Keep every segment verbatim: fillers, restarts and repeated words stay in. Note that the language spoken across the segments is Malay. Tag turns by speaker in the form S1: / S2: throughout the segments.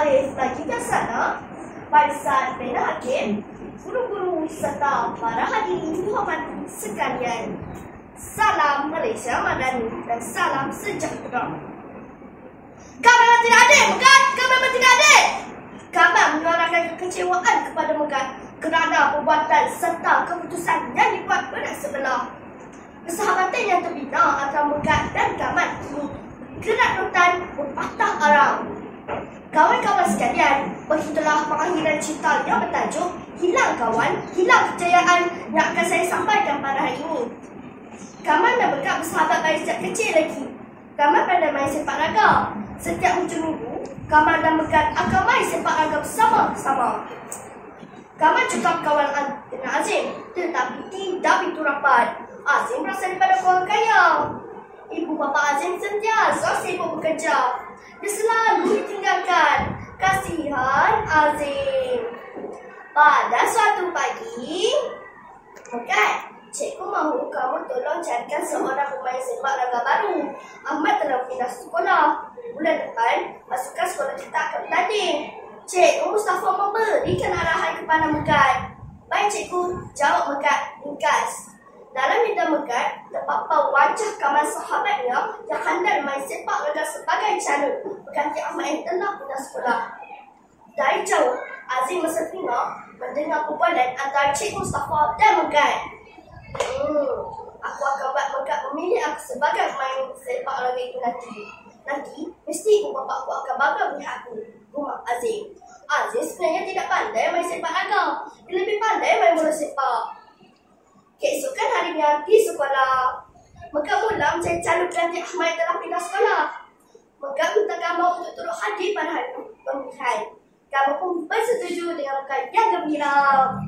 S1: oleh sebagian sana, barisan pena hakim, guru-guru serta para hadirin dihormati sekalian. Salam Malaysia Madani dan salam sejahtera. Kami memang tidak adil, bukan? Kami memang tidak adil. Kami menyuarakan kekecewaan kepada Megat kerana perbuatan serta keputusan yang dibuat pihak sebelah. Persahabatan yang terbina antara Megat dan Kamat kini kerap rentan berpatah arang. Kawan-kawan sekalian, begitulah pengakhiran cerita yang bertajuk Hilang Kawan, Hilang Kejayaan yang akan saya sampaikan pada hari ini. Kamal dan Megat bersahabat dari sejak kecil lagi. Kamal pandai main sepak raga. Setiap hujung minggu, Kamal dan Megat akan main sepak raga bersama-sama. Kamal juga kawan dengan Azim, tetapi tidak begitu rapat. Azim berasal daripada keluarga kaya. Ibu bapa Azim sentiasa sibuk bekerja. Dia selalu ditinggalkan. Kasihan Azim. Pada suatu pagi, Megat, cikgu mahu kamu tolong carikan seorang pemain sepak raga baru. Ahmad telah pindah sekolah. Bulan depan, pasukan sekolah kita akan bertanding. Cikgu Mustafa memberikan arahan kepada Megat. Baik cikgu, jawab Megat ringkas. Dalam minda Megat, terpapar wajah kawan sahabatnya yang handal main sepak raga sebagai calon berganti Ahmad yang telah pindah sekolah. Dari jauh, Azim masa tengah mendengar perbualan antara cikgu Mustafa dan Megat. Hmm, aku akan buat Megat memilih aku sebagai pemain sepak raga itu nanti. Nanti, mesti ibu bapa aku akan bangga melihat aku. Rumah Azim. Azim sebenarnya tidak pandai main sepak raga. Dia lebih pandai main bola sepak. Keesokan harinya di sekolah, Megat mula mencari calon pelantik Ahmad yang telah pindah sekolah. Megat minta Kamal untuk turut hadir pada hari pemilihan. Kamal pun bersetuju dengan Megat yang gembira.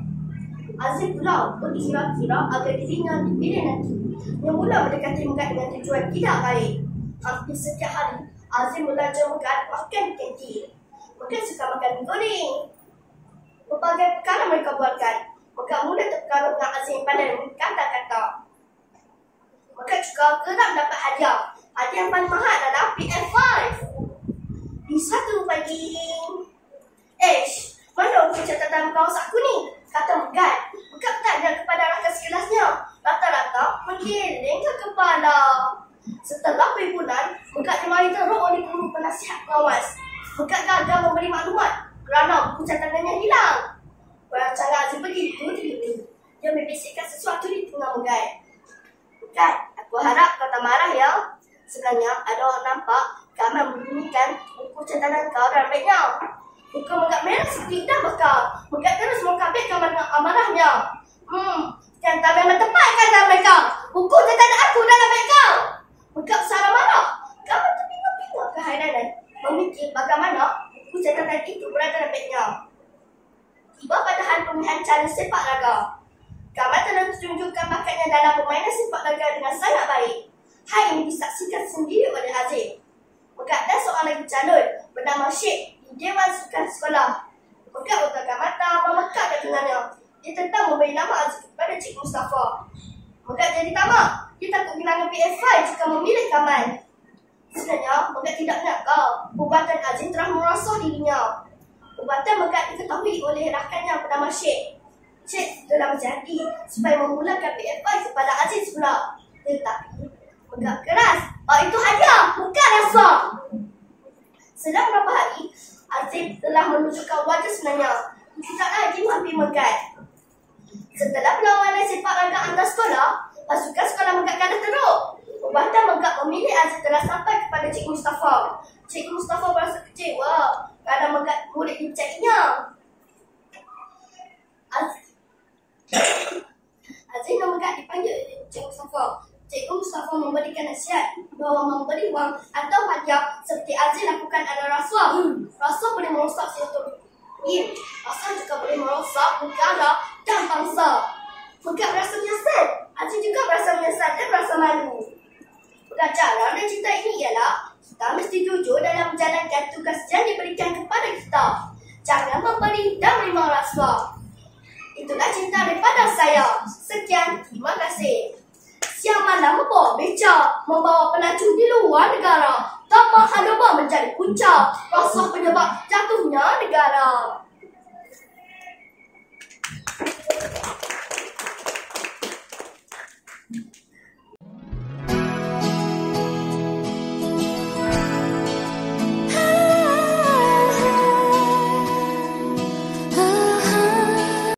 S1: Azim pula berkira-kira agar dirinya dipilih nanti. Yang mula mendekati Megat dengan tujuan tidak baik. Hampir setiap hari, Azim belajar Megat makan di kantin. Megat suka makan goreng. Berbagai perkara mereka buatkan. Megat mudah terpengaruh dengan Azim pada kata-kata. Megat juga kerap dapat hadiah. Hadiah yang paling mahal adalah P S lima. Di satu pagi, Ish, mana buku catatan kau saku ni? Kata Megat. Megat bertanya kepada rakan sekelasnya. Rata-rata menggeleng ke kepala. Setelah berbulan, Megat dimarahi teruk oleh guru penasihat pengawas. Megat gagal memberi maklumat kerana buku catatannya hilang. Cara Azim begitu, tiba-tiba dia membisikkan sesuatu di tengah Megat. Megat, aku harap kau tak marah ya. Sebenarnya ada orang nampak Kamal membunyikan buku catatan kau dalam bagnya. Muka Megat merah seperti dah bekal. Megat terus mengkabit Kamal dengan amarahnya. Hmm, kan tak memang tepat kata mereka. Buku catatan aku dalam beg kau. Megat secara marah. Kamal terbingung-bingung keheranan memikir bagaimana buku catatan itu berada dalam bagnya. Tiba pada hari pemilihan calon sepak raga. Kamal telah tunjukkan bakatnya dalam permainan sepak raga dengan sangat baik. Hal ini disaksikan sendiri oleh Azim. Megat dan seorang lagi calon bernama Syed di Dewan Sukan Sekolah. Megat bertangkap mata memekak dengannya. Dia tentang memberi nama Azim kepada Cikgu Mustafa. Megat jadi tamak. Dia takut kehilangan P S lima jika memilih Kamal. Sebenarnya, Megat tidak menyangka perbuatan Azim telah merasuh dirinya. Perbuatan Megat diketahui oleh rakannya bernama Syed. Syed telah berjanji supaya memulakan P S lima kepada Aziz pula. Tetapi Megat keras. Oh, itu hadiah, bukan rasuah. Selang beberapa hari, Aziz telah menunjukkan wajah sebenarnya. Tidak lagi menghampiri Megat. Setelah perlawanan sepak raga antar sekolah, pasukan sekolah Megat kalah teruk. Perbuatan Megat memilih Aziz telah sampai kepada Cikgu Mustafa. Cikgu Mustafa berasa kecewa kerana Megat murid dipercayainya. Aziz Aziz dan Megat dipanggil Cikgu Mustafa. Cikgu Mustafa memberikan nasihat bahawa memberi wang atau hadiah seperti Aziz lakukan adalah rasuah. Rasuah boleh merosak silaturahmi. Rasuah juga boleh merosak negara dan bangsa. Megat berasa menyesal. Aziz juga berasa menyesal dan berasa malu. Pelajaran dari cerita ini ialah kita mesti jujur dalam menjalankan tugas yang diberikan kepada kita. Jangan memberi dan menerima rasuah. Itulah cerita daripada saya. Sekian, terima kasih. Siang malam membawa beca, membawa pelacur di luar negara. Tanpa hadapan. semua menjadi punca. Pasal penyebab jatuhnya negara.